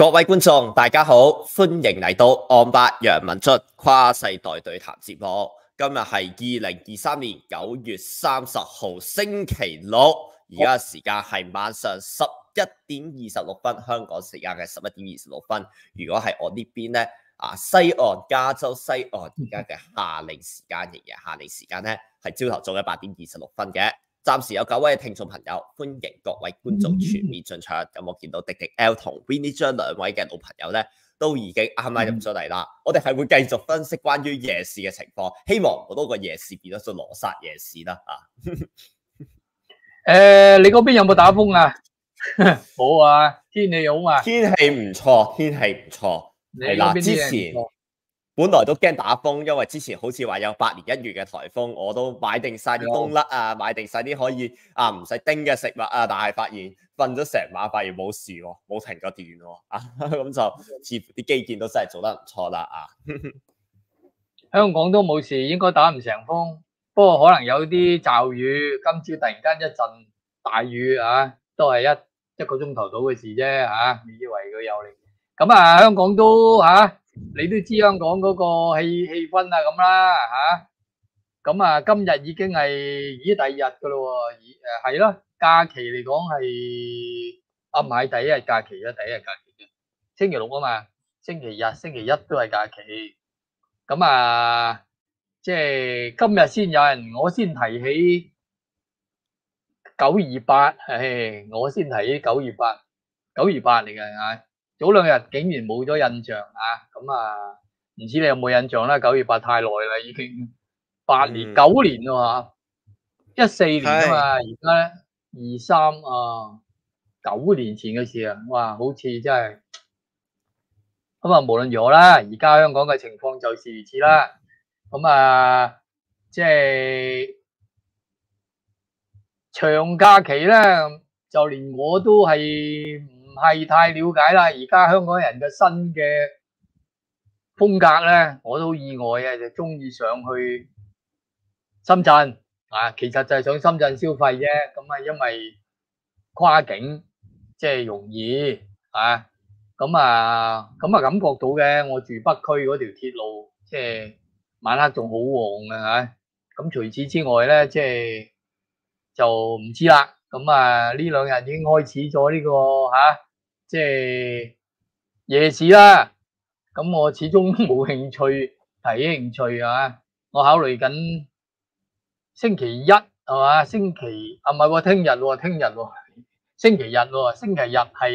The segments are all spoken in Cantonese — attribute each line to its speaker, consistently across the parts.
Speaker 1: 各位觀眾，大家好，歡迎嚟到案八楊文卒跨世代對談節目。今日係2023年9月30號星期六，而家嘅時間係晚上11:26，香港時間嘅11:26。如果係我呢邊呢，西岸加州西岸而家嘅夏令時間，仍然夏令時間呢係朝頭早嘅8:26嘅。暫時有9位聽眾朋友，歡迎各位觀眾全面進場。咁我見到迪迪 L 同 Winnie 張兩位嘅老朋友咧，都已經啱啱入咗嚟啦。我哋係會繼續分析關於夜市嘅情況，希望唔好多個夜市變咗做羅剎夜市啦。
Speaker 2: 你嗰邊有冇打風啊？冇啊，天氣好嘛？
Speaker 1: 天氣唔錯，天氣唔錯。係啦，之前本來都驚打風，因為之前好似話有8年1遇嘅颱風，我都買定晒啲冬甩啊，買定晒啲可以唔使叮嘅食物啊，但係發現瞓咗成晚，發現冇事喎，冇停過電喎，咁就似乎啲基建都真係做得唔錯啦
Speaker 2: 香港都冇事，應該打唔成風，不過可能有啲驟雨，今朝突然間一陣大雨都係一個鐘頭到嘅事啫未以為佢有嚟。咁香港都你都知香港嗰個氣氛咁啦咁今日已經係第二日噶咯喎，係咯，假期嚟講係唔係第一日假期啊，第一日假期星期六啊嘛，星期日、星期一都係假期。咁即係今日先有人，我先提起928，我先提起928嚟嘅早兩日竟然冇咗印象咁唔知你有冇印象啦？928太耐啦，已經8年、9年啦14年啊嘛，而家239年前嘅事哇，好似真係咁無論如何啦，而家香港嘅情況就是如此啦。咁即係長假期咧，就連我都係唔係太了解啦。而家香港人嘅新嘅風格咧，我都意外就中意上去深圳其實就係上深圳消費啫。咁因為跨境即係容易咁感覺到嘅。我住北區嗰條鐵路，即係晚黑仲好旺咁除此之外咧，即係就唔知啦。咁呢兩日已經開始咗呢個即係夜市啦。咁我始終冇興趣提起興趣我考慮緊星期一係嘛？星期唔係喎，聽日星期日喎，星期日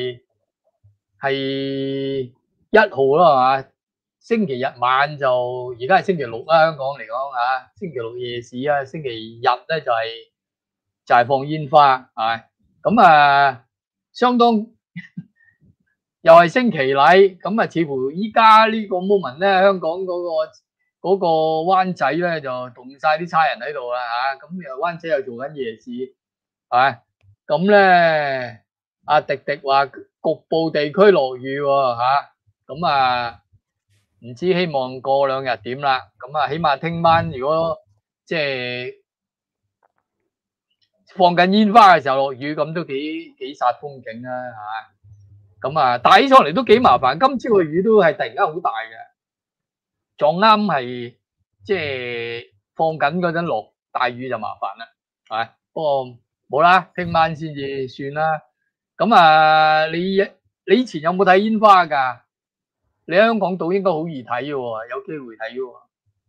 Speaker 2: 係1號啦係嘛？星期日晚就而家係星期六啦，香港嚟講星期六夜市星期日咧就係放煙花咁相當又係升旗禮咁似乎依家呢個 moment 咧，香港嗰個灣仔咧就動晒啲差人喺度啦咁又灣仔又做緊夜市咁咧迪迪話局部地區落雨咁唔知希望過兩日點啦。咁起碼聽晚如果即係放緊煙花嘅時候落雨，咁都幾煞風景咁打起上嚟都幾麻煩。今朝嘅雨都係突然間好大嘅，撞啱係即係放緊嗰陣落大雨就麻煩啦不過冇啦，聽晚先至算啦。咁你以前有冇睇煙花㗎？你喺香港島應該好易睇嘅喎，有機會睇嘅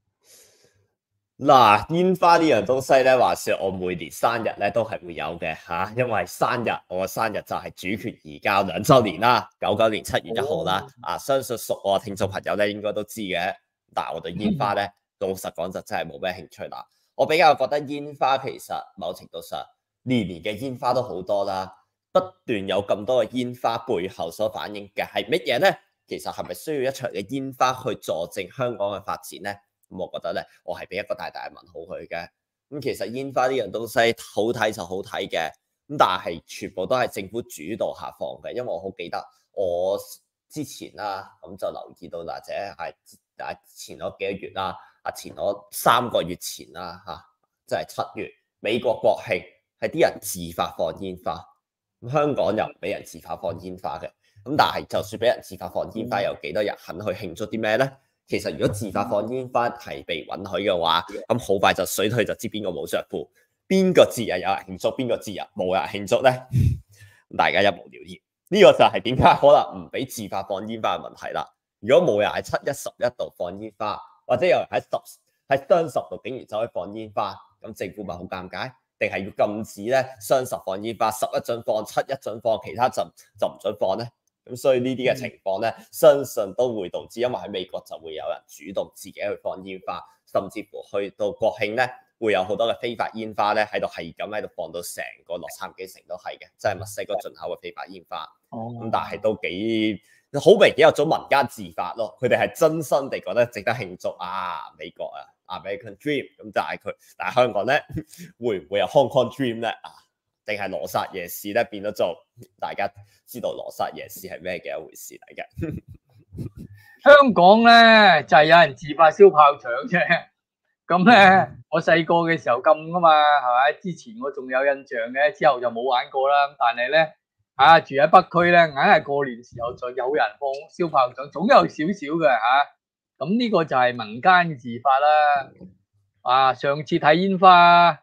Speaker 1: 喎。煙花呢樣東西咧，話說我每年生日咧都係會有嘅因為我嘅生日就係主權移交2週年啦，99年7月1號啦相信熟我嘅聽眾朋友咧應該都知嘅。但係我對煙花咧老實講就真係冇咩興趣啦。我比較覺得煙花其實某程度上年年嘅煙花都好多啦，不斷有咁多嘅煙花背後所反映嘅係乜嘢呢？其實係咪需要一場嘅煙花去助證香港嘅發展呢？咁我覺得咧，我係俾一個大大嘅問號佢嘅。咁其實煙花呢樣東西好睇就好睇嘅，咁但係全部都係政府主導下放嘅。因為我好記得我之前咁就留意到，或者係前嗰幾個月前嗰3個月前即係7月美國國慶係啲人自發放煙花，咁香港又唔俾人自發放煙花嘅。 咁但係就算俾人自發放煙花，有幾多人肯去慶祝啲咩咧？其實如果自發放煙花係被允許嘅話，咁好快就水退就知邊個冇着褲，邊個節日有人慶祝，邊個節日冇人慶祝咧？大家一目了然。呢個就係點解可能唔俾自發放煙花嘅問題啦。如果冇人喺7、1、11度放煙花，或者有人喺雙10度竟然走去放煙花，咁政府咪好尷尬？定係要禁止咧雙10放煙花，11準放，7、1準放，其他就唔準放咧？咁所以呢啲嘅情況咧，相信都會導致，因為喺美國就會有人主動自己去放煙花，甚至乎去到國慶咧，會有好多嘅非法煙花咧喺度係咁喺度放到成個洛杉磯城都係嘅，即係墨西哥進口嘅非法煙花。咁但係都幾好明顯有種民間自發咯，佢哋係真心地覺得值得慶祝啊！美國啊 American Dream， 咁但係香港咧會唔會有 Hong Kong Dream 咧啊？定係羅剎夜市咧變咗做大家知道羅剎夜市係咩嘅一回事嚟嘅？
Speaker 2: 香港咧就係有人自發燒炮仗啫。咁咧，我細個嘅時候禁噶嘛，係咪？之前我仲有印象嘅，之後就冇玩過啦。但係咧，住喺北區咧，硬係過年時候就有人放燒炮仗，總有少少嘅嚇。咁呢個就係民間自發啦。上次睇煙花，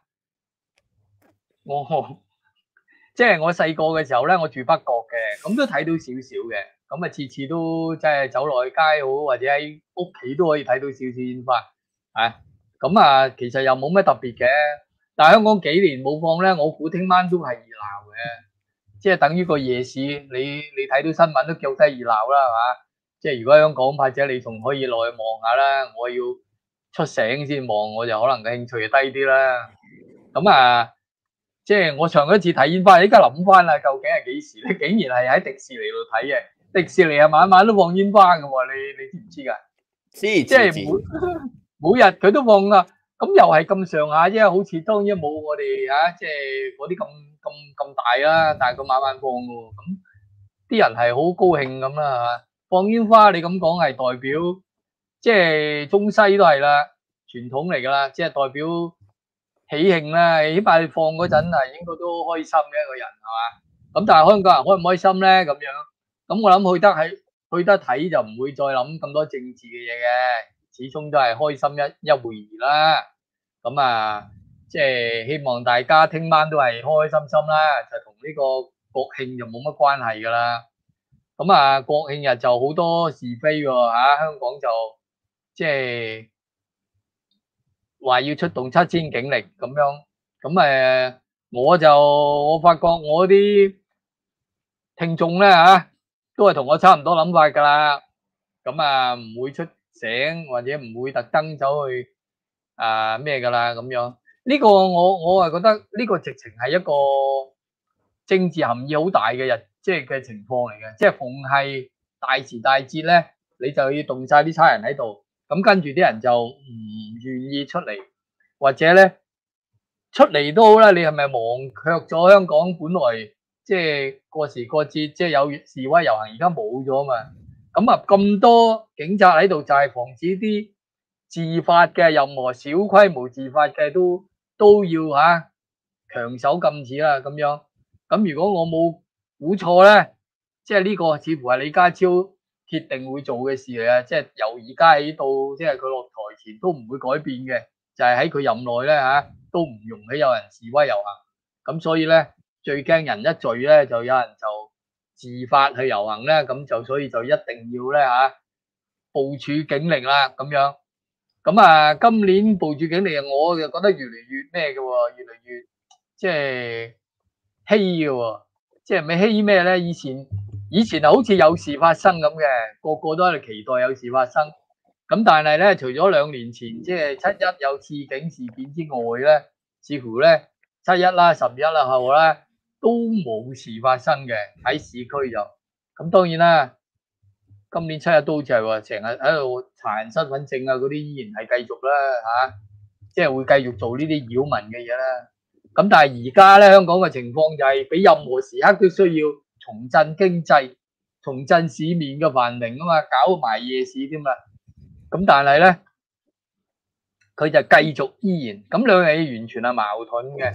Speaker 2: 即係我細個嘅時候咧，我住北角嘅，咁都睇到少少嘅。咁次次都即係走落去街好，或者喺屋企都可以睇到少少煙花。咁其實又冇咩特別嘅。但係香港幾年冇放咧，我估聽晚都係熱鬧嘅，即係等於個夜市，你睇到新聞都叫得熱鬧啦，係嘛？即係如果香港或者你仲可以落去望下啦，我要出醒先望，我就可能嘅興趣就低啲啦。咁即係我上一次睇煙花，依家諗翻啦，究竟係幾時咧？竟然係喺迪士尼度睇嘅。迪士尼係晚晚都放煙花嘅喎，你知唔知㗎？即係每日佢都放啊。咁又係咁上下啫，好似當然冇我哋即係嗰啲咁大啦，但係佢晚晚放嘅喎。咁啲人係好高興咁啦嚇。放煙花你咁講係代表，即係中西都係啦，傳統嚟㗎啦，即係代表喜慶啦。起碼你放嗰陣應該都開心嘅一個人係嘛？咁但係香港人開唔開心咧？咁樣咁我諗去得睇就唔會再諗咁多政治嘅嘢嘅，始終都係開心一回兒啦。咁即係希望大家聽晚都係開開心心啦，就同呢個國慶就冇乜關係㗎啦。咁國慶日就好多是非喎嚇，香港就即係話要出動7000警力咁樣。咁我發覺我啲聽眾咧都係同我差唔多諗法㗎啦。咁唔會出醒或者唔會特登走去咩㗎啦咁樣。呢個我係覺得呢個直情係一個政治含義好大嘅即係嘅情況嚟嘅。即係逢係大時大節咧，你就要動晒啲差人喺度，咁跟住啲人就唔願意出嚟，或者咧出嚟都好啦，你係咪忘卻咗香港本來即係過時過節即係有示威遊行，而家冇咗嘛？咁多警察喺度就係防止啲自發嘅任何小規模自發嘅都要強手禁止啦咁樣。咁如果我冇估錯咧，即係呢個似乎係李家超決定會做嘅事嚟啊！即係由而家喺度，即係佢落台前都唔會改變嘅，就係喺佢任內咧都唔容許有人示威遊行。咁所以咧最驚人一聚咧，就有人就自發去遊行咧，咁就所以就一定要咧部署警力啦咁樣。今年部署警力我就覺得越嚟越咩嘅喎，越嚟越即係稀嘅喎。即係咪稀咩咧？以前好似有事發生咁嘅，個個都喺度期待有事發生。咁但係咧，除咗2年前即係7·1有刺警事件之外咧，似乎咧7·1啦、11啦後咧都冇事發生嘅喺市區就。咁當然啦，今年7·1都好似係話成日喺度查人身份證嗰啲，依然係繼續啦即係會繼續做呢啲擾民嘅嘢啦。咁但係而家咧，香港嘅情況就係比任何時刻都需要重振經濟、重振市面嘅繁榮啊嘛，搞埋夜市添啦。咁但係咧，佢就繼續依然咁兩樣嘢完全係矛盾嘅。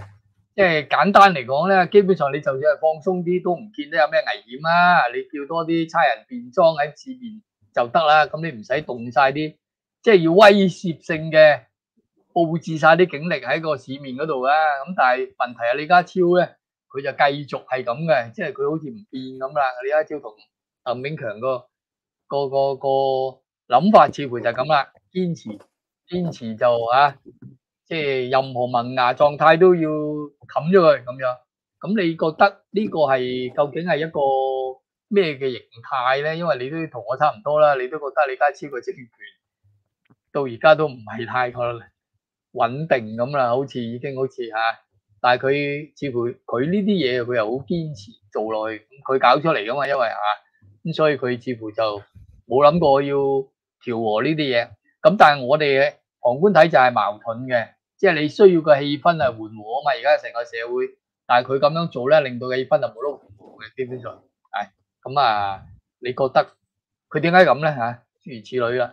Speaker 2: 即係簡單嚟講咧，基本上你就算係放鬆啲，都唔見得有咩危險啊！你叫多啲差人便裝喺市面就得啦，咁你唔使動晒啲，即係要威脅性嘅佈置晒啲警力喺個市面嗰度啊！咁但係問題係李家超咧，佢就繼續係咁嘅，即係佢好似唔變咁啦。李家超同鄧炳強個諗法似乎就係咁啦，堅持就即係任何萌芽狀態都要冚咗佢咁樣。咁你覺得呢個係究竟係一個咩嘅形態咧？因為你都同我差唔多啦，你都覺得李家超個政權到而家都唔係太過穩定咁啦，好似已經好似但係佢似乎佢呢啲嘢佢又好堅持做落去，佢搞出嚟噶嘛，因為咁所以佢似乎就冇諗過要調和呢啲嘢。咁但係我哋旁觀睇就係矛盾嘅，即係你需要個氣氛係緩和啊嘛。而家成個社會，但係佢咁樣做咧，令到個氣氛就冇得緩和嘅，基本上係咁你覺得佢點解咁咧諸如此類啦。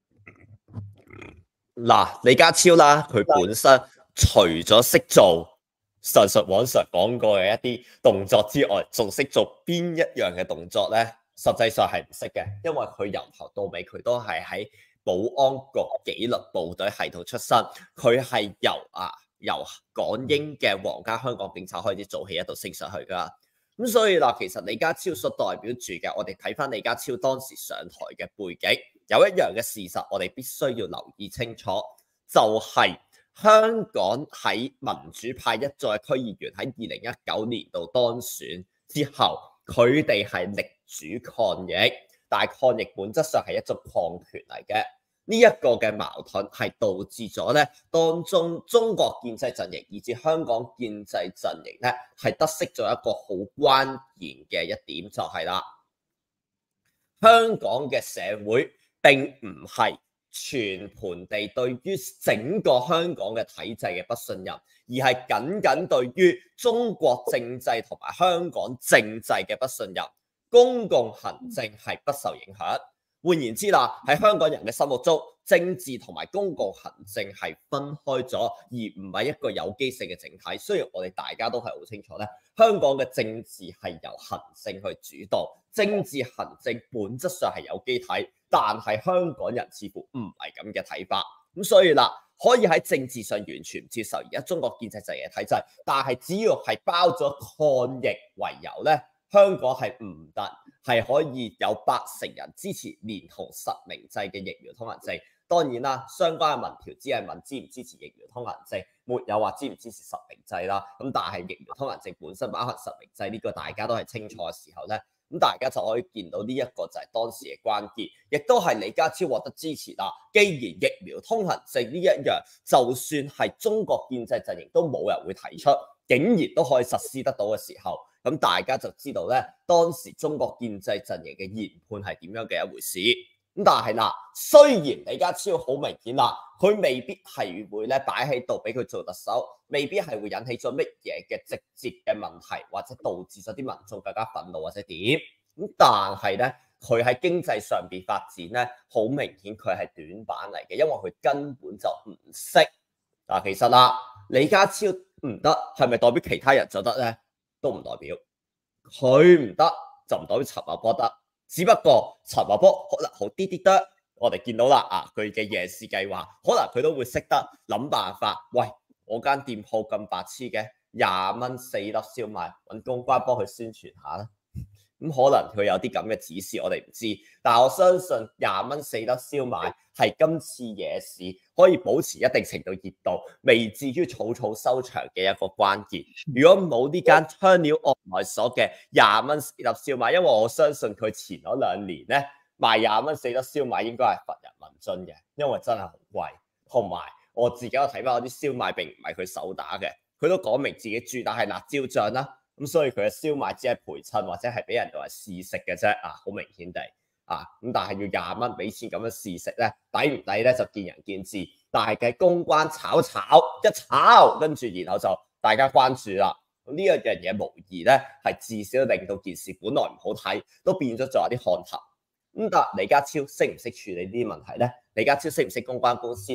Speaker 1: 嗱，李家超啦，佢本身除咗識做上述往常講過嘅一啲動作之外，仲識做邊一樣嘅動作咧？實際上係唔識嘅，因為佢由頭到尾佢都係喺保安局紀律部隊系統出身，佢係由港英嘅皇家香港警察開始做起，一度升上去噶。咁所以嗱，其實李家超所代表住嘅，我哋睇翻李家超當時上台嘅背景，有一樣嘅事實，我哋必須要留意清楚，就係香港喺民主派一再區議員喺2019年度當選之後，佢哋係力主抗疫，但係抗疫本質上係一種抗權嚟嘅。呢一個嘅矛盾係導致咗咧，當中中國建制陣營以至香港建制陣營咧，係得悉咗一個好關鍵嘅一點，就係啦，香港嘅社會並唔係全盤地對於整個香港嘅體制嘅不信任，而係僅僅對於中國政制同埋香港政制嘅不信任，公共行政係不受影響。換言之啦，喺香港人嘅心目中，政治同埋公共行政係分開咗，而唔係一個有機性嘅整體。雖然我哋大家都係好清楚咧，香港嘅政治係由行政去主導，政治行政本質上係有機體，但係香港人似乎唔係咁嘅睇法。咁所以啦，可以喺政治上完全唔接受而家中國建制陣營嘅體制，但係只要係包咗抗疫為由咧，香港係唔得，係可以有80%人支持連同實名制嘅疫苗通行證。當然啦，相關嘅民調只係問支唔支持疫苗通行證，沒有話支唔支持實名制啦。咁但係疫苗通行證本身包含實名制呢個大家都係清楚嘅時候咧，咁大家就可以見到呢一個就係當時嘅關鍵，亦都係李家超獲得支持啦。既然疫苗通行證呢一樣，就算係中國建制陣營都冇人會提出，竟然都可以實施得到嘅時候，咁大家就知道咧，當時中國建制陣營嘅研判係點樣嘅一回事。咁但係嗱，雖然李家超好明顯啦，佢未必係會咧擺喺度俾佢做特首，未必係會引起咗乜嘢嘅直接嘅問題，或者導致咗啲民眾更加憤怒或者點。咁但係咧，佢喺經濟上邊發展咧，好明顯佢係短板嚟嘅，因為佢根本就唔識。嗱，其實啦，李家超唔得，係咪代表其他人就得咧？都唔代表。佢唔得就唔代表陳茂波得。只不過陳茂波可能好啲啲得，我哋見到啦佢嘅夜市計劃，可能佢都會識得諗辦法。喂，我間店鋪咁白痴嘅，20蚊4粒燒賣，揾公關幫佢宣傳下啦。咁可能佢有啲咁嘅指示，我哋唔知。但係我相信20蚊4粒燒賣係今次夜市可以保持一定程度熱度，未至於草草收場嘅一個關鍵。如果冇呢間香料外賣所嘅20蚊4粒燒賣，因為我相信佢前嗰2年咧賣20蚊4粒燒賣應該係乏人問津嘅，因為真係好貴。同埋我自己有睇翻嗰啲燒賣並唔係佢手打嘅，佢都講明自己主打係辣椒醬啦。咁所以佢嘅燒賣只係陪襯或者係俾人做嚟試食嘅啫，好明顯地咁但係要20蚊俾錢咁樣試食咧，抵唔抵咧就見仁見智。但係嘅公關炒一炒，跟住然後就大家關注啦。咁呢一樣嘢無疑咧係至少令到件事本來唔好睇，都變咗做有啲看頭。咁但李家超識唔識處理呢啲問題咧？李家超識唔識公關公司咧？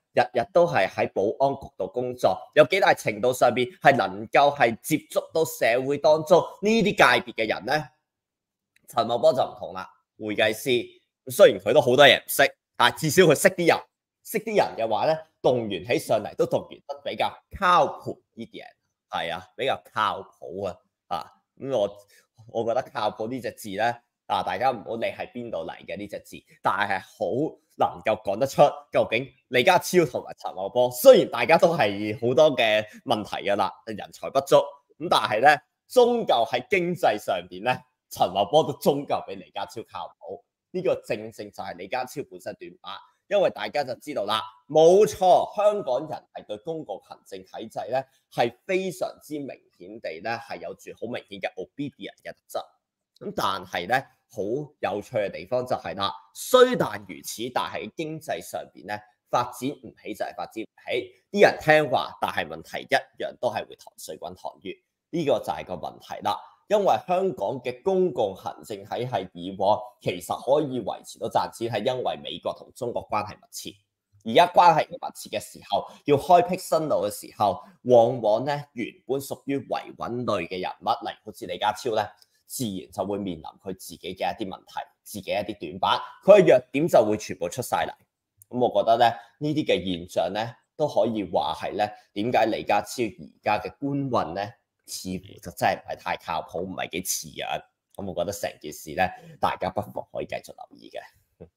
Speaker 1: 日日都係喺保安局度工作，有幾大程度上邊係能夠係接觸到社會當中呢啲界別嘅人呢？陳茂波就唔同啦，會計師雖然佢都好多嘢唔識，但係至少佢識啲人，識啲人嘅話呢，動員起上嚟都動員得比較靠譜呢啲人，係啊，比較靠譜啊咁我覺得靠譜呢隻字呢。大家唔好理係邊度嚟嘅呢隻字，但係好能夠講得出究竟李家超同埋陳茂波，雖然大家都係好多嘅問題㗎啦，人才不足咁，但係咧，終究喺經濟上邊咧，陳茂波都終究比李家超靠譜。呢個正正就係李家超本身短板，因為大家就知道啦，冇錯，香港人係對公共行政體制咧係非常之明顯地咧係有住好明顯嘅 obedient 嘅特質。咁但係咧，好有趣嘅地方就係啦，雖但如此，但係經濟上邊咧發展唔起就係發展唔起，啲人聽話，但係問題一樣都係會糖水滾糖漿，呢個就係個問題啦。因為香港嘅公共行政體系以往其實可以維持到賺錢，係因為美國同中國關係密切。而家關係唔密切嘅時候，要開闢新路嘅時候，往往咧原本屬於維穩類嘅人物，例如好似李家超咧，自然就會面臨佢自己嘅一啲問題，自己一啲短板，佢嘅弱點就會全部出晒嚟。咁我覺得咧，呢啲嘅現象咧，都可以話係咧，點解李家超而家嘅官運咧，似乎就真係唔係太靠譜，唔係幾似樣。咁我覺得成件事咧，大家不妨可以繼續留意嘅。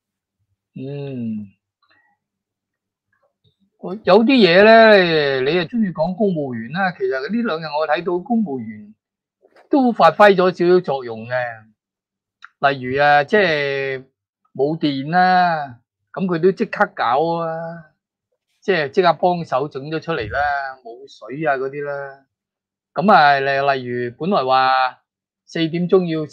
Speaker 2: 有啲嘢咧，你又中意講公務員啦。其實呢兩日我睇到公務員都發揮咗少少作用嘅，例如即係冇電啦，咁佢都即刻搞啊，即刻幫手整咗出嚟啦，冇水啊嗰啲啦。咁啊，例如本來話4點鐘要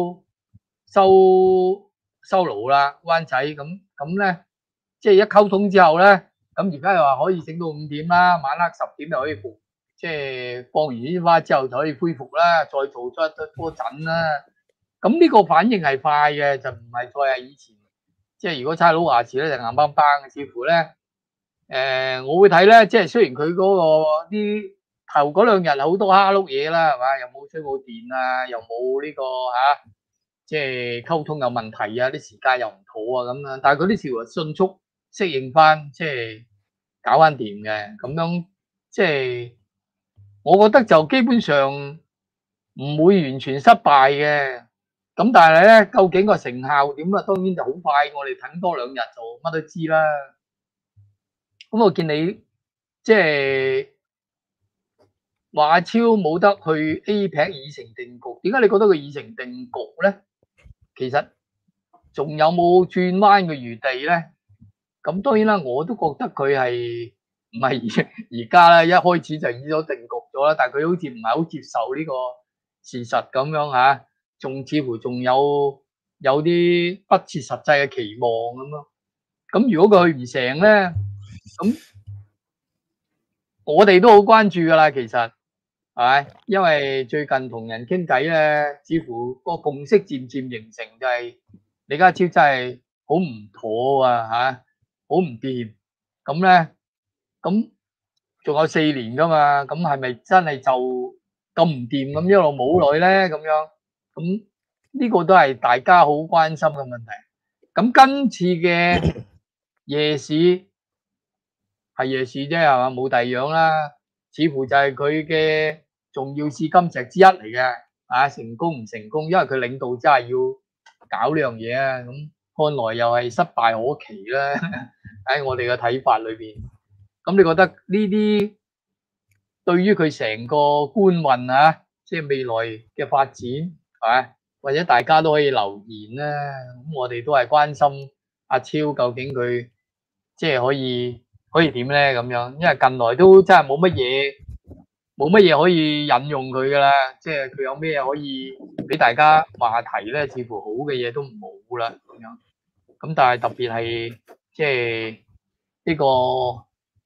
Speaker 2: 收爐啦，灣仔咁咧，即係一溝通之後咧，咁而家又話可以整到5點啦，晚黑10點就可以復。即係放完煙花之後就可以恢復啦，再做多陣啦。咁呢個反應係快嘅，就唔係再係以前，即係如果差佬話事咧就硬邦邦嘅。似乎咧，我會睇咧，即係雖然佢嗰個啲頭嗰2日好多蝦碌嘢啦，係嘛，又冇水冇電啊，又冇呢個即係溝通有問題啊，啲時間又唔妥啊咁樣。但係佢啲似乎迅速適應翻，即係搞翻掂嘅，咁樣即係。我覺得就基本上唔會完全失敗嘅，咁但係咧，究竟個成效點啊？當然就好快，我哋等多2日就乜都知啦。咁我見你即係話阿超冇得去 APEC 已成定局，點解你覺得佢已成定局咧？其實仲有冇轉彎嘅餘地咧？咁當然啦，我都覺得佢係。唔係而家啦，一開始就已咗定局咗啦，但係佢好似唔係好接受呢個事實咁樣嚇，仲似乎仲有啲不切實際嘅期望咁咯。咁如果佢去唔成咧，咁我哋都好關注噶啦，其實係咪？因為最近同人傾偈咧，似乎個共識漸漸形成，就係李家超真係好唔妥啊嚇，好唔掂咁咧。咁仲有4年噶嘛？咁係咪真係就咁唔掂咁一路冇落去咧？咁樣咁呢個都係大家好關心嘅問題。咁今次嘅夜市係夜市啫，係嘛？冇第二樣啦。似乎就係佢嘅重要試金石之一嚟嘅。成功唔成功，因為佢領導真係要搞呢樣嘢啊。咁看來又係失敗可期啦。喺我哋嘅睇法裏邊。咁你覺得呢啲對於佢成個官運即係未來嘅發展係或者大家都可以留言啦。咁我哋都係關心阿超究竟佢即係可以點咧咁樣，因為近來都真係冇乜嘢可以引用佢噶啦，即係佢有咩可以俾大家話題咧，似乎好嘅嘢都冇啦咁樣。咁但係特別係即係呢個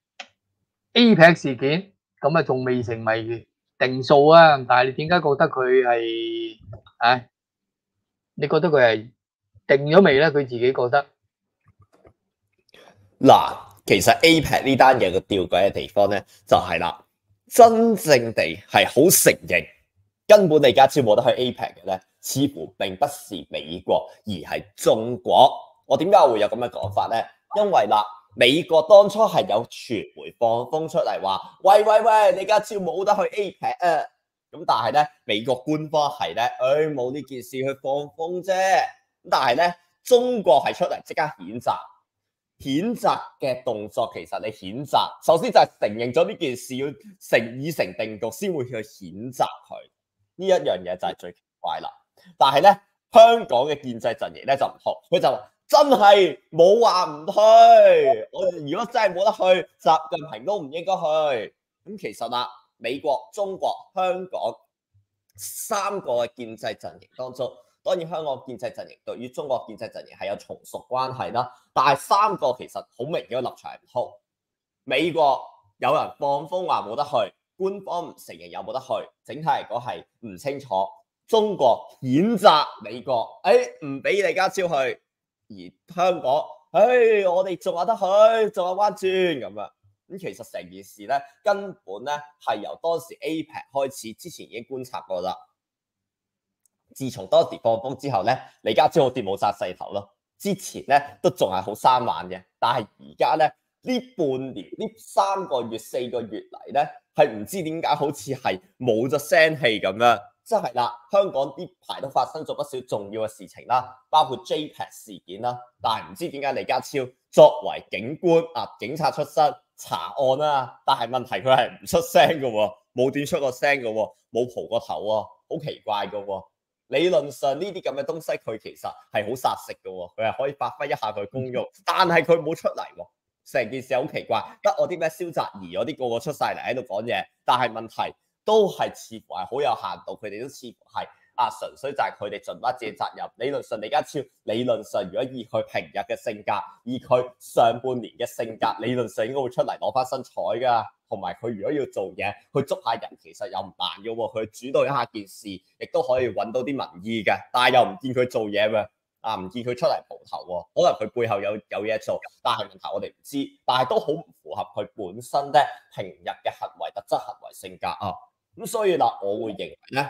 Speaker 2: APEC 事件咁啊，仲未成為定數啊！但係你點解覺得佢係你覺得佢係定咗未咧？佢自己覺得
Speaker 1: 嗱， 其實 APEC 呢單嘢個吊詭嘅地方咧，就係啦，真正地係好承認根本李家超冇得去 APEC 嘅咧，似乎並不是美國，而係中國。我點解會有咁嘅講法咧？因為啦，美國當初係有傳媒放風出嚟話，喂，李家超冇得去 APEC 啊！咁但係咧，美國官方係咧，冇呢件事去放風啫。咁但係咧，中國係出嚟即刻譴責。譴責嘅動作其實你譴責，首先就係承認咗呢件事要已成定局，先會去譴責佢。呢一樣嘢就係最奇怪啦。但係咧，香港嘅建制陣營咧就唔同，佢就真係冇話唔去。我如果真係冇得去，習近平都唔應該去。咁其實啦，美國、中國、香港三個嘅建制陣營當中。當然香港建制陣營對於中國建制陣營係有從屬關係啦，但係三個其實好明顯嘅立場係唔同。美國有人放風話冇得去，官方唔承認有冇得去，整體嚟講係唔清楚。中國譴責美國，唔俾李家超去，而香港，我哋仲有得去，仲有彎轉咁啊！咁其實成件事咧根本咧係由當時 APEC 開始，之前已經觀察過啦。自從當時放風之後咧，李家超好似冇晒勢頭咯。之前咧都仲係好生猛嘅，但係而家咧呢半年呢3個月4個月嚟咧，係唔知點解好似係冇咗聲氣咁樣。即係啦，香港呢排都發生咗不少重要嘅事情啦，包括 JPEX 事件啦。但係唔知點解李家超作為警官警察出身查案啦，但係問題佢係唔出聲嘅喎，冇點出過聲嘅喎，冇蒲過頭喎，好奇怪嘅喎。理論上呢啲咁嘅東西，佢其實係好殺食嘅喎，佢係可以發揮一下佢功用，但係佢冇出嚟喎，成件事好奇怪。得我啲咩蕭澤頤嗰啲個個出晒嚟喺度講嘢，但係問題都係似乎係好有限度，佢哋都似乎係純粹就係佢哋盡翻自己責任。理論上李家超，理論上如果以佢平日嘅性格，以佢上半年嘅性格，理論上應該會出嚟攞翻身彩㗎。同埋佢如果要做嘢，去捉下人，其實又唔難嘅喎。佢主導一下件事，亦都可以揾到啲民意嘅。但係又唔見佢做嘢喎，唔見佢出嚟蒲頭喎。可能佢背後有嘢做，但係問題我哋唔知。但係都好唔符合佢本身咧平日嘅行為特質、行為性格啊。咁所以啦，我會認為咧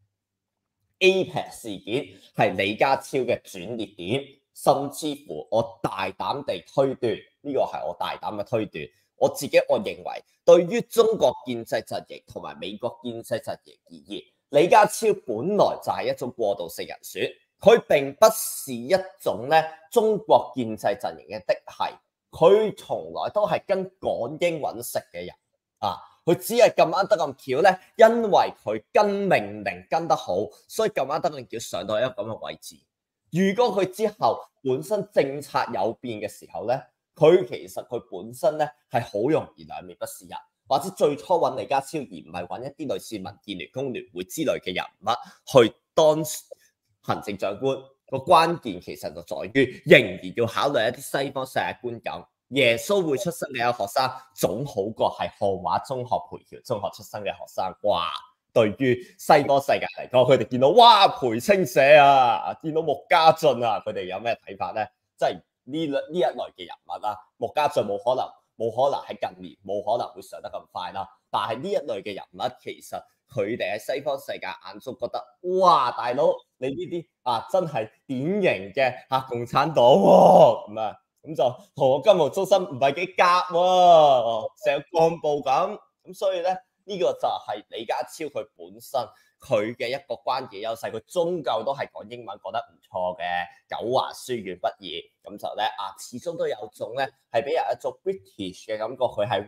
Speaker 1: APEC 事件係李家超嘅轉捩點，甚至乎我大膽地推斷，呢個係我大膽嘅推斷。我認為對於中國建制陣營同埋美國建制陣營而言，李家超本來就係一種過渡性人選，佢並不是一種咧中國建制陣營嘅嫡系，佢從來都係跟港英揾食嘅人佢只係咁啱得咁巧咧，因為佢跟命令跟得好，所以咁啱得咁巧上到一個咁嘅位置。如果佢之後本身政策有變嘅時候咧，佢其實佢本身咧係好容易兩面不是人，或者最初揾李家超而唔係揾一啲類似民建聯、工聯會之類嘅人物去當行政長官。個關鍵其實就在於仍然要考慮一啲西方世界觀感。耶穌會出生嘅有學生總好過係漢華中學、培僑中學出生嘅學生。哇！對於西方世界嚟講，佢哋見到哇培青社見到穆家俊佢哋有咩睇法咧？即係呢一類嘅人物穆家俊冇可能喺近年冇可能會上得咁快啦。但係呢一類嘅人物，其實佢哋喺西方世界眼中覺得，哇大佬你呢啲真係典型嘅共產黨喎咁就同我金融中心唔係幾夾喎，成個幹部咁所以咧呢個就係李家超佢本身佢嘅一個關鍵優勢，佢終究都係講英文講得唔錯嘅，九華書院畢業，咁就咧始終都有種咧係俾人一種 British 嘅感覺，佢係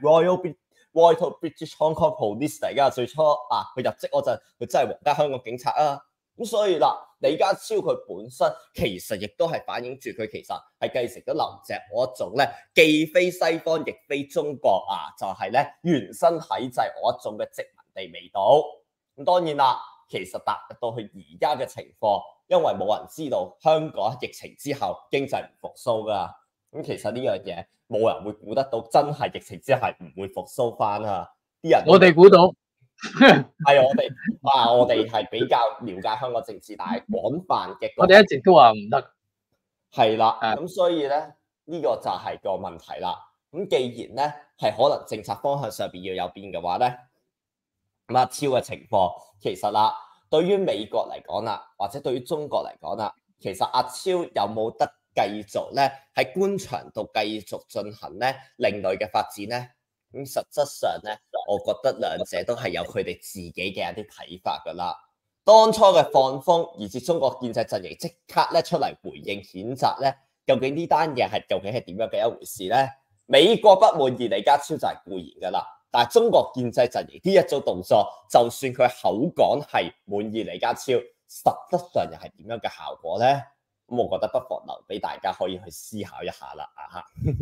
Speaker 1: Royal British Hong Kong Police 嚟㗎，最初佢入職嗰陣佢真係皇家香港警察咁所以啦，李家超佢本身其實亦都係反映住佢其實係繼承咗林鄭嗰一種咧，既非西方亦非中國就係咧原生體制嗰一種嘅殖民地味道。咁當然啦，其實達到佢而家嘅情況，因為冇人知道香港疫情之後經濟唔復甦㗎。咁其實呢樣嘢冇人會估得到，真係疫情之後係唔會復甦翻啲人
Speaker 2: 我哋估到。
Speaker 1: 係我哋係比較了解香港政治，但係廣泛嘅，
Speaker 2: 我哋一直都話唔得。
Speaker 1: 係啦，咁所以咧呢個就係個問題啦。 咁既然咧係可能政策方向上邊要有變嘅話咧，咁阿超嘅情況其實啦，對於美國嚟講啦，或者對於中國嚟講啦，其實阿超有冇得繼續咧喺官場度繼續進行咧另類嘅發展咧？咁實質上咧，我覺得兩者都係有佢哋自己嘅一啲睇法㗎啦。當初嘅放風，以至中國建制陣營即刻咧出嚟回應譴責咧，究竟呢單嘢究竟係點樣嘅一回事咧？美國不滿意李家超就係固然㗎啦，但係中國建制陣營呢一組動作，就算佢口講係滿意李家超，實質上又係點樣嘅效果咧？咁我覺得不妨留俾大家可以去思考一下啦，啊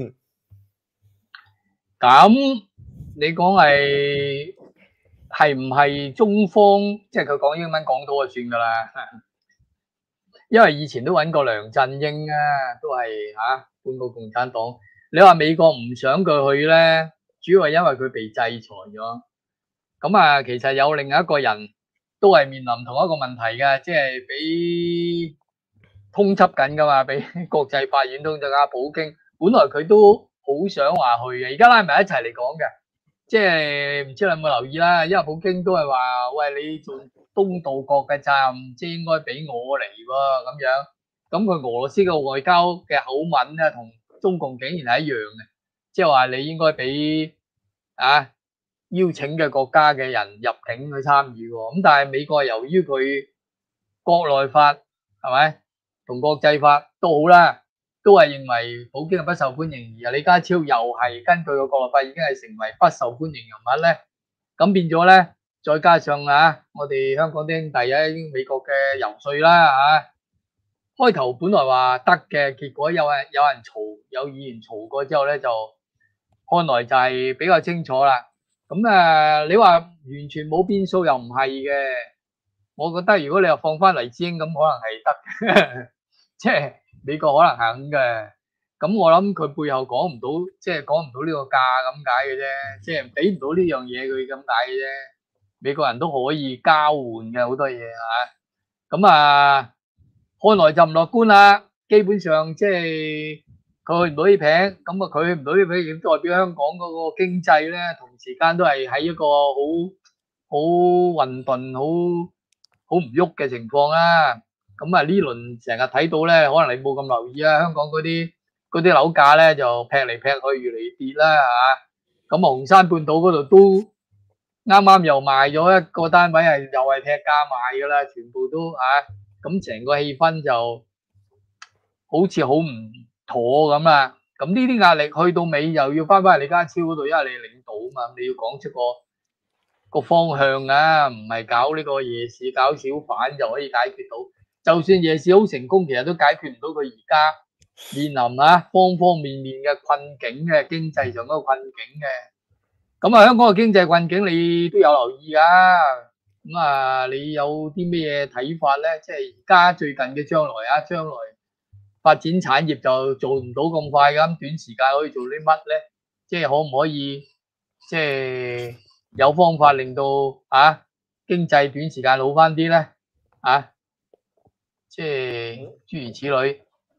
Speaker 2: 咁你講係唔係中方，即係佢講英文講到就算噶啦，因為以前都揾過梁振英啊，都係半個共產黨。你話美國唔想佢去咧，主要係因為佢被制裁咗。咁其實有另一個人都係面臨同一個問題嘅，即係俾通緝緊噶嘛，俾國際法院通緝啊。普京本來佢都好想話去嘅，而家拉埋一齊嚟講嘅，即係唔知你有冇留意啦？因為普京都係話：喂，你做東道國嘅責任，即係應該俾我嚟喎咁樣。咁佢俄羅斯嘅外交嘅口吻咧，同中共竟然係一樣嘅，即係話你應該俾邀請嘅國家嘅人入境去參與喎。咁但係美國由於佢國內法係咪同國際法都好啦，都係認為普京係不受歡迎，而李家超又係根據個國內法已經係成為不受歡迎人物咧，咁變咗咧，再加上我哋香港啲兄弟喺美國嘅游說啦開頭本來話得嘅，結果有人嘈，有議員嘈過之後咧，就看來就係比較清楚啦。咁你話完全冇變數又唔係嘅，我覺得如果你又放翻黎智英咁，可能係得嘅，即係美國可能肯嘅。咁我諗佢背後講唔到，即係講唔到呢個價咁解嘅啫，即係俾唔到呢樣嘢佢咁解嘅啫。美國人都可以交換嘅好多嘢咁看來就唔樂觀啦。基本上即係佢去唔到呢餅，咁佢去唔到呢餅，亦代表香港嗰個經濟咧，同時間都係喺一個好混沌、好唔喐嘅情況啦。咁呢輪成日睇到咧，可能你冇咁留意啊，香港嗰啲樓價咧就劈嚟劈去，越嚟越跌啦咁紅山半島嗰度都啱啱又賣咗一個單位，又係劈價賣噶啦，全部都咁成個氣氛就好似好唔妥咁啦。咁呢啲壓力去到尾又要翻返去李家超嗰度，因為你領導啊嘛，你要講出個方向唔係搞呢個夜市搞小販就可以解決到。就算夜市好成功，其實都解決唔到佢而家面臨方方面面嘅困境嘅經濟上嗰個困境嘅。咁香港嘅經濟困境你都有留意噶。咁你有啲咩睇法咧？即係而家最近嘅將來發展產業就做唔到咁快咁，短時間可以做啲乜咧？即係可唔可以即係有方法令到經濟短時間好翻啲咧？即係諸如此類。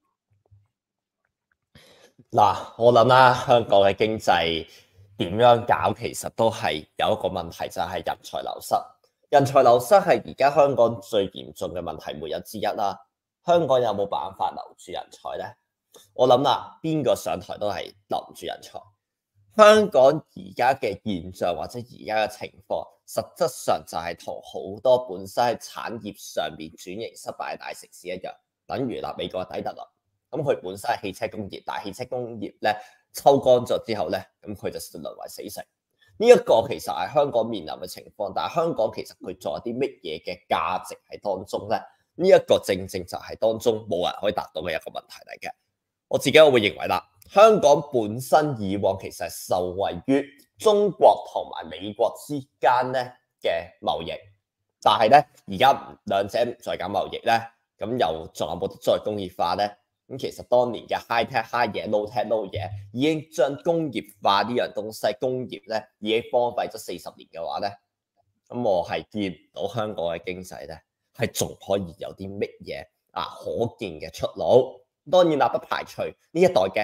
Speaker 1: 嗱，我諗啦，香港嘅經濟點樣搞，其實都係有一個問題，就係人才流失。人才流失係而家香港最嚴重嘅問題沒有之一啦。香港有冇辦法留住人才呢？我諗啦，邊個上台都係留唔住人才。香港而家嘅現象或者而家嘅情況，實質上就係同好多本身喺產業上面轉型失敗嘅大城市一樣，等如美國嘅底特律。咁佢本身係汽車工業，但係汽車工業咧抽乾咗之後咧，咁佢就淪為死城。呢一個其實係香港面臨嘅情況，但係香港其實佢做啲乜嘢嘅價值喺當中咧？呢一個正正就係當中冇人可以達到嘅一個問題嚟嘅。我會認為啦，香港本身以往其實係受惠於中國同埋美國之間咧嘅貿易，但係咧而家兩者唔再搞貿易咧，咁又仲有冇得再工業化咧？咁其實當年嘅 high tech high 嘢 low tech low 嘢已經將工業化呢樣東西，工業咧已經荒廢咗40年嘅話咧，咁我係見唔到香港嘅經濟咧係仲可以有啲乜嘢可見嘅出路。當然不排除呢一代嘅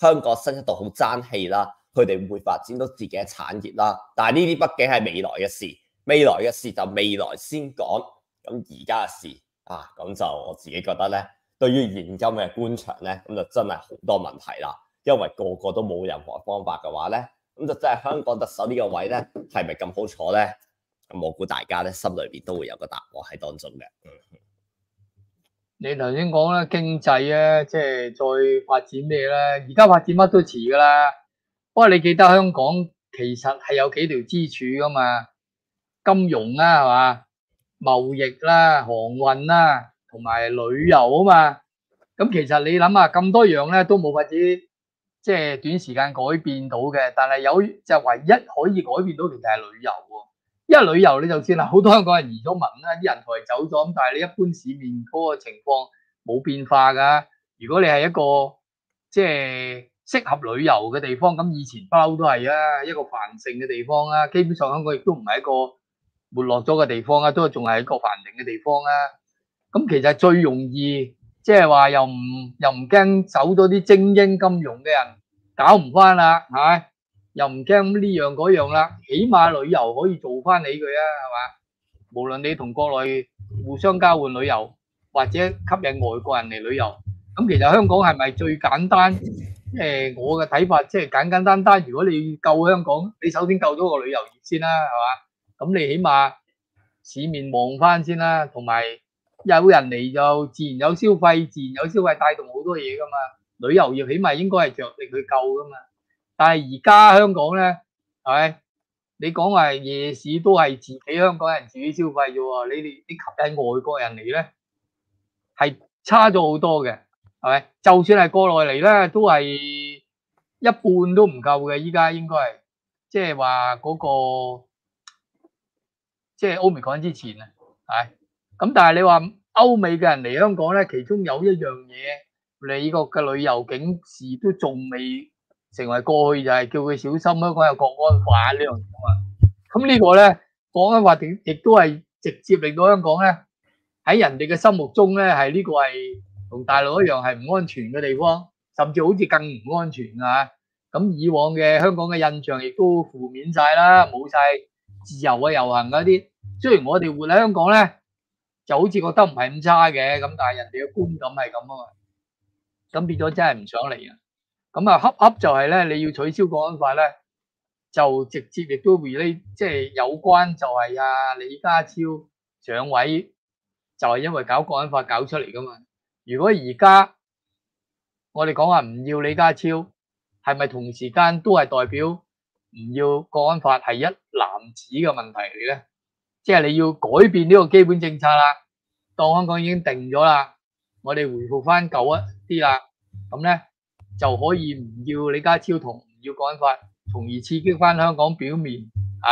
Speaker 1: 香港新一代好爭氣啦，佢哋會發展到自己嘅產業啦。但係呢啲畢竟係未來嘅事，未來嘅事就未來先講。咁而家嘅事啊，咁就我自己覺得咧，對於現今嘅官場咧，咁就真係好多問題啦。因為個個都冇任何方法嘅話咧，咁就真係香港特首呢個位咧，係咪咁好坐咧？咁我估大家咧心裏邊都會有個答案喺當中嘅。
Speaker 2: 你頭先講啦，經濟咧，即係再發展咩咧？而家發展乜都遲噶啦。不過你記得香港其實係有幾條支柱噶嘛，金融啦，係嘛，貿易啦、航運啦，同埋旅遊啊嘛。咁其實你諗下，咁多樣咧都冇法子，即係短時間改變到嘅。但係有就唯一可以改變到，其實係旅遊喎。因為旅遊你就算啦，好多香港人移咗民啦，啲人才走咗，咁但係你一般市面嗰個情況冇變化㗎。如果你係一個即係適合旅遊嘅地方，咁以前不嬲都係啊，一個繁盛嘅地方啊。基本上香港亦都唔係一個沒落咗嘅地方啊，都仲係一個繁盛嘅地方啊。咁其實最容易即係話又唔驚走咗啲精英金融嘅人搞唔翻啦，係咪？又唔驚呢樣嗰樣啦，起碼旅遊可以做翻起佢啊，係嘛？無論你同國內互相交換旅遊，或者吸引外國人嚟旅遊，咁其實香港係咪最簡單？我嘅睇法即係簡簡單單。如果你救香港，你首先救咗個旅遊業先啦，係嘛？咁你起碼市面旺翻先啦，同埋有人嚟就自然有消費，自然有消費帶動好多嘢噶嘛。旅遊業起碼應該係着力去救噶嘛。但係而家香港咧，係咪？你講話夜市都係自己香港人自己消費啫喎，你吸引外國人嚟咧，係差咗好多嘅，係咪？就算係國內嚟咧，都係一半都唔夠嘅。依家應該係即係話嗰個即係 Omicron 之前啊，係。咁但係你話歐美嘅人嚟香港咧，其中有一樣嘢，美國嘅旅遊警示都仲未成為過去，就係叫佢小心香港有國安法呢樣嘢啊。咁呢個咧，國安法亦都係直接令到香港咧喺人哋嘅心目中咧係呢個係同大陸一樣係唔安全嘅地方，甚至好似更唔安全啊！咁以往嘅香港嘅印象亦都負面晒啦，冇晒自由嘅遊行嗰啲。雖然我哋活喺香港咧，就好似覺得唔係咁差嘅，咁但係人哋嘅觀感係咁啊嘛，咁變咗真係唔想嚟啊！咁啊，恰就係咧，你要取消國安法咧，就直接亦都 relate，即係有關就係李家超上位，就係因為搞國安法搞出嚟噶嘛。如果而家我哋講話唔要李家超，係咪同時間都係代表唔要國安法係一籃子嘅問題嚟咧？即係你要改變呢個基本政策啦，當香港已經定咗啦，我哋回復翻舊一啲啦，咁咧就可以唔要李家超同唔要國安法，從而刺激翻香港表面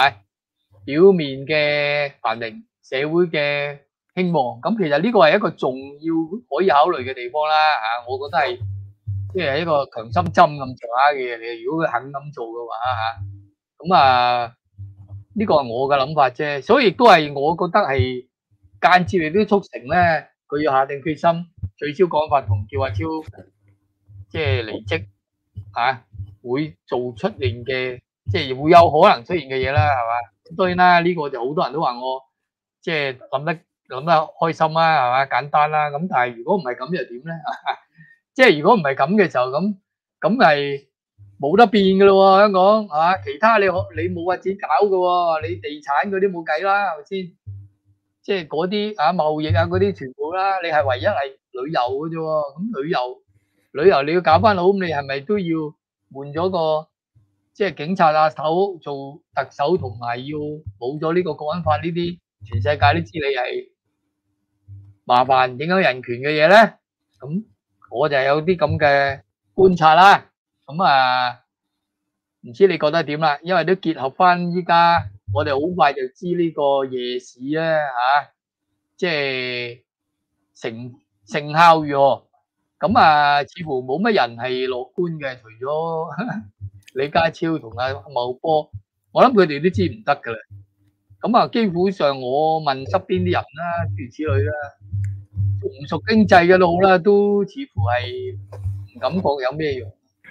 Speaker 2: 嘅繁榮、社會嘅興旺。咁其實呢個係一個重要可以考慮嘅地方啦嚇，我覺得係即係一個強心針咁上下嘅嘢嚟。如果佢肯咁做嘅話嚇，咁呢個係我嘅諗法啫，所以亦都係我覺得係間接亦都促成咧，佢要下定決心取消國安法同叫阿超即係離職嚇，會做出現嘅即係會有可能出現嘅嘢啦，係嘛？當然啦，呢個就好多人都話我即係諗得開心啦，係嘛？簡單啦，咁但係如果唔係咁又點咧？即係如果唔係咁嘅時候，咁係冇得變噶咯喎，香港係嘛？其他你冇法子搞噶喎，你地產嗰啲冇計啦，係咪先？即係嗰啲貿易嗰啲全部啦，你係唯一係旅遊嘅啫喎。咁旅遊你要搞翻好，咁你係咪都要換咗個即係警察頭做特首，同埋要冇咗呢個國安法呢啲全世界都知你係麻煩影響人權嘅嘢咧？咁我就有啲咁嘅觀察啦。咁唔知你覺得點啦？因為都結合翻依家，我哋好快就知呢個夜市咧即係成效如何？咁似乎冇乜人係樂觀嘅，除咗李家超同阿茂波，我諗佢哋都知唔得噶啦。咁基本上我問側邊啲人啦，諸如此類啦，熟唔熟經濟嘅都好啦，都似乎係唔感覺有咩用。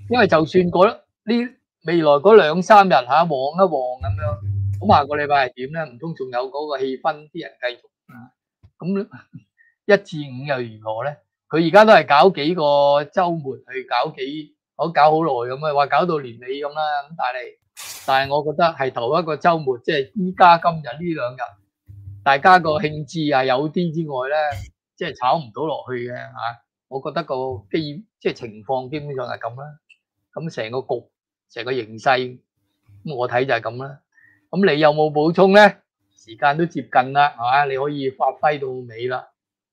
Speaker 2: 因為就算未來嗰2-3日旺一旺咁樣，咁下個禮拜係點咧？唔通仲有嗰個氣氛，啲人繼續啊？咁1至5又如何咧？佢而家都係搞幾個週末去搞好耐咁啊，話搞到年尾咁啦。咁但係我覺得係頭一個週末，即係依家今日呢2日，大家個興致啊有啲之外咧，即係炒唔到落去嘅嚇。我覺得即係情況基本上係咁啦。咁成個局、成個形勢，咁我睇就係咁啦。咁你有冇補充咧？時間都接近啦，係嘛？你可以發揮到尾啦。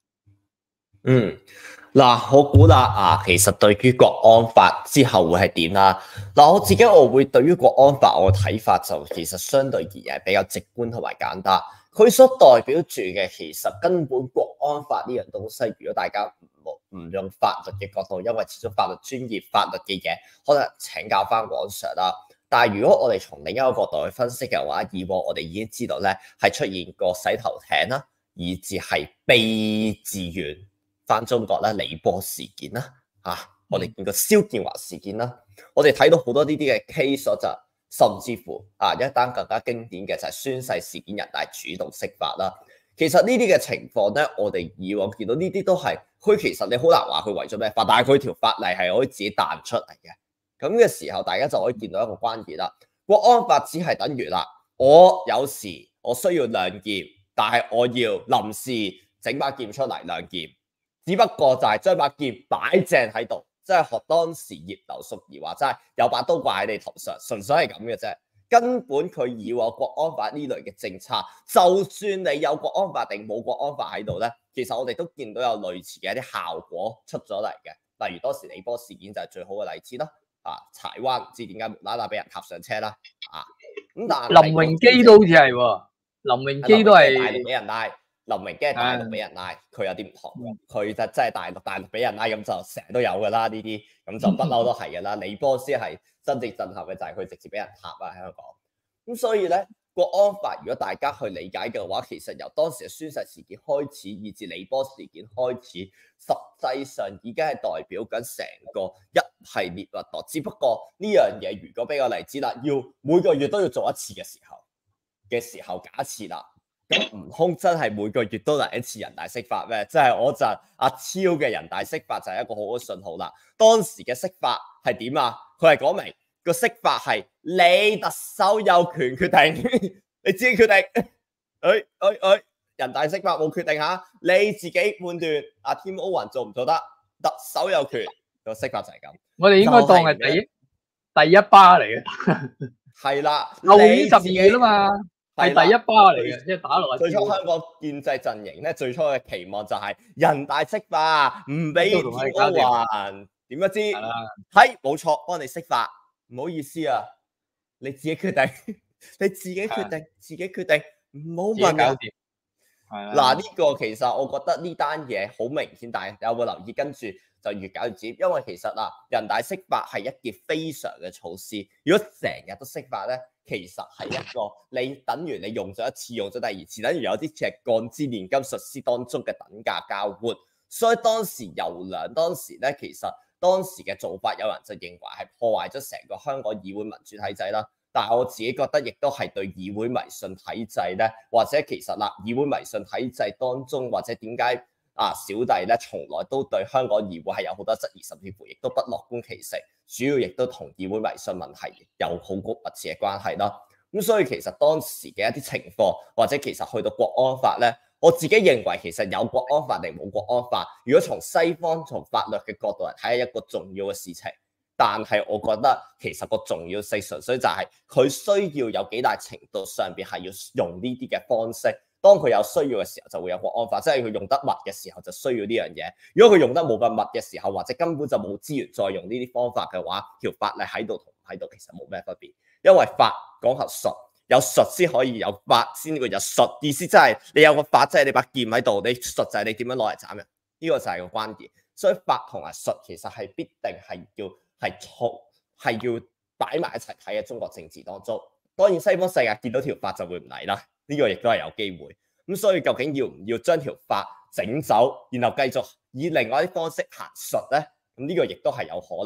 Speaker 1: 嗱，我估啦其實對於國安法之後會係點啦？嗱，我會對於國安法我嘅睇法就其實相對而言比較直觀同埋簡單。佢所代表住嘅其實根本國安法呢樣東西，如果大家唔用法律嘅角度，因為始終法律專業、法律嘅嘢可能請教翻王 Sir 啦。但係如果我哋從另一個角度去分析嘅話，以往我哋已經知道咧係出現過洗頭艇啦，以至係被自願翻中國啦、李波事件啦，我哋見過蕭建華事件啦，我哋睇到好多呢啲嘅 case 就甚至乎一單更加經典嘅就係宣誓事件，人大主動釋法啦。其實呢啲嘅情況咧，我哋以往見到呢啲都係佢其實你好難話佢為咗咩法，但係佢條法例係可以自己彈出嚟嘅。咁嘅時候，大家就可以見到一個關鍵啦。國安法只係等於啦，我有時我需要亮劍，但係我要臨時整把劍出嚟亮劍，只不過就係將把劍擺正喺度，即係學當時葉劉淑儀話齋有把刀掛喺你頭上，純粹係咁嘅啫。根本佢以往國安法呢類嘅政策，就算你有國安法定冇國安法喺度咧，其實我哋都見到有類似嘅一啲效果出咗嚟嘅。例如當時李波事件就係最好嘅例子啦。柴灣唔知點解無啦啦俾人踏上車啦。咁但係
Speaker 2: 林榮基都好似係喎，林榮基都係
Speaker 1: 大陸俾人拉，林榮基係大陸俾人拉，佢有啲唔同，佢就真係大陸俾人拉，咁就成日都有噶啦呢啲，咁就不嬲都係噶啦。李波先係真正震撼嘅就係佢直接俾人踏喺香港。咁所以咧，國安法如果大家去理解嘅話，其實由當時嘅宣誓事件開始，以至李波事件開始，實際上已經係代表緊成個一系列運動。只不過呢樣嘢如果俾個例子啦，要每個月都要做一次嘅時候，假設啦，咁唔通真係每個月都嚟一次人大釋法咩？即係我就阿超嘅人大釋法就係一個好嘅信號啦。當時嘅釋法係點啊？佢係講明個釋法係你特首有權決定，你自己決定。人大釋法冇決定下，你自己判斷。阿 Tim Owen 做唔做得？特首有權，個釋法就係咁。
Speaker 2: 我哋應該當係第一巴嚟嘅。
Speaker 1: 係啦，
Speaker 2: 後年12月啦嘛，係第一巴嚟嘅，即係打落去。
Speaker 1: 最初香港建制陣營咧，最初嘅期望就係人大釋法，唔俾 Tim Owen。點不知係冇錯，幫你釋法。唔好意思啊，你自己決定，你自己決定，自己決定，唔好問人。嗱，呢個其實我覺得呢單嘢好明顯，但係有冇留意？跟住就越搞越尖，因為其實人大釋法係一件非常嘅措施。如果成日都釋法咧，其實係一個你等於你用咗一次，用咗第二次，等於有啲似係鋼之煉金術師當中嘅等價交換。所以當時游梁當時咧，其實當時嘅做法，有人就認為係破壞咗成個香港議會民主體制啦。但係我自己覺得，亦都係對議會迷信體制咧，或者其實議會迷信體制當中，或者點解小弟咧，從來都對香港議會係有好多質疑，甚至乎亦都不樂觀其成。主要亦都同議會迷信問題有好密切嘅關係啦。咁所以其實當時嘅一啲情況，或者其實去到國安法咧，我自己認為其實有國安法定冇國安法，如果從西方從法律嘅角度嚟睇，係一個重要嘅事情。但係我覺得其實個重要性純粹就係佢需要有幾大程度上邊係要用呢啲嘅方式。當佢有需要嘅時候就會有國安法，即係佢用得密嘅時候就需要呢樣嘢。如果佢用得冇咁密嘅時候，或者根本就冇資源再用呢啲方法嘅話，條法例喺度同唔喺度其實冇咩分別。因為法講係術，有術先可以有法，先會有術。意思即係你有個法，即係你把劍喺度，你術就係你點樣攞嚟斬人。呢個就係個關鍵。所以法同埋術其實係必定係要擺埋一齊睇嘅中國政治當中。當然西方世界見到條法就會唔嚟啦，呢個亦都係有機會。咁所以究竟要唔要將條法整走，然後繼續以另外一啲方式行術咧？咁呢個亦都係有可能嘅。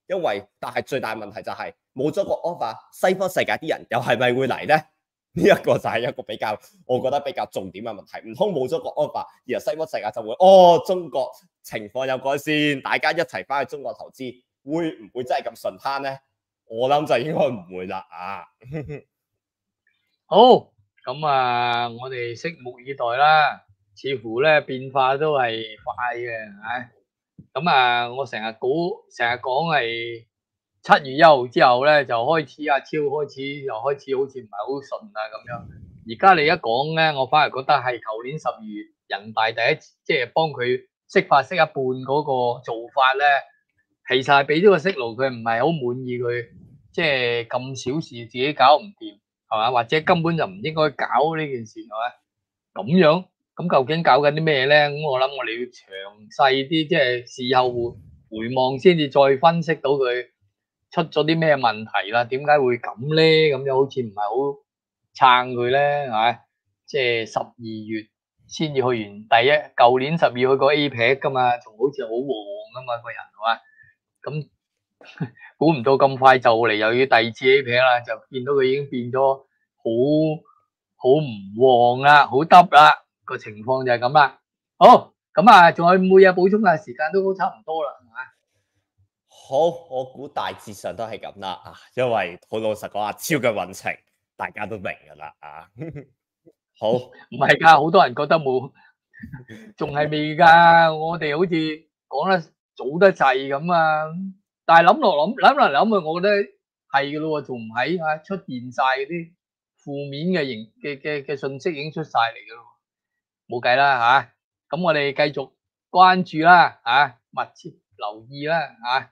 Speaker 1: 因為但係最大問題就係冇咗個 offer，西方世界啲人又係咪會嚟呢？呢一個就係一個比較，我覺得比較重點嘅問題。唔通冇咗個 offer，然後西方世界就會中國情況有改善，大家一齊翻去中國投資，會唔會真係咁順攤呢？我諗就應該唔會啦啊！
Speaker 2: 好，咁啊，我哋拭目以待啦。似乎咧變化都係快嘅，咁啊，我成日講係7月1號之後咧，就開始阿超開始又開始好似唔係好順啊咁樣。而家你一講咧，我反而覺得係舊年12月人大第一次即係幫佢釋法釋一半嗰個做法咧，其實係俾咗個息路，佢唔係好滿意佢，即係咁小事自己搞唔掂，係嘛？或者根本就唔應該搞呢件事，係嘛？咁樣。咁究竟搞緊啲咩咧？咁我諗我哋要詳細啲，即係事後回望先至再分析到佢出咗啲咩問題啦。點解會咁咧？咁樣好似唔係好撐佢咧，係咪？即係12月先至去完舊年12月去過 APEC 噶嘛，仲好似好旺噶嘛個人係嘛？咁估唔到咁快就嚟又要第二次 APEC 啦，就見到佢已經變咗好唔旺啦，好耷啦。個情況就係咁啦。好，咁啊，仲有冇嘢補充啊？時間都差唔多啦，係嘛？
Speaker 1: 好，我估大致上都係咁啦因為好老實講阿超嘅運程大家都明噶啦好，
Speaker 2: 唔係㗎，好多人覺得冇，仲係未㗎。我哋好似講得早得滯咁啊。但係諗嚟諗去，我覺得係㗎咯喎，仲唔係出現晒嗰啲負面嘅信息已經出晒嚟㗎咯。冇計啦咁我哋繼續關注啦密切留意啦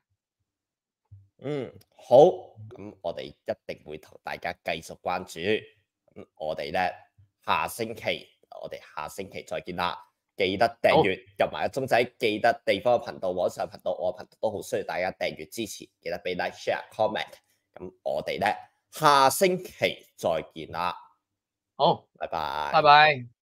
Speaker 1: 好，咁我哋一定會同大家繼續關注。咁我哋咧下星期再見啦，記得訂閱入埋個鐘仔，記得地方嘅頻道、網上頻道、我嘅頻道都好需要大家訂閱支持，記得俾 like、share、comment。咁我哋咧下星期再見啦，
Speaker 2: 好，
Speaker 1: 拜拜，
Speaker 2: 拜拜。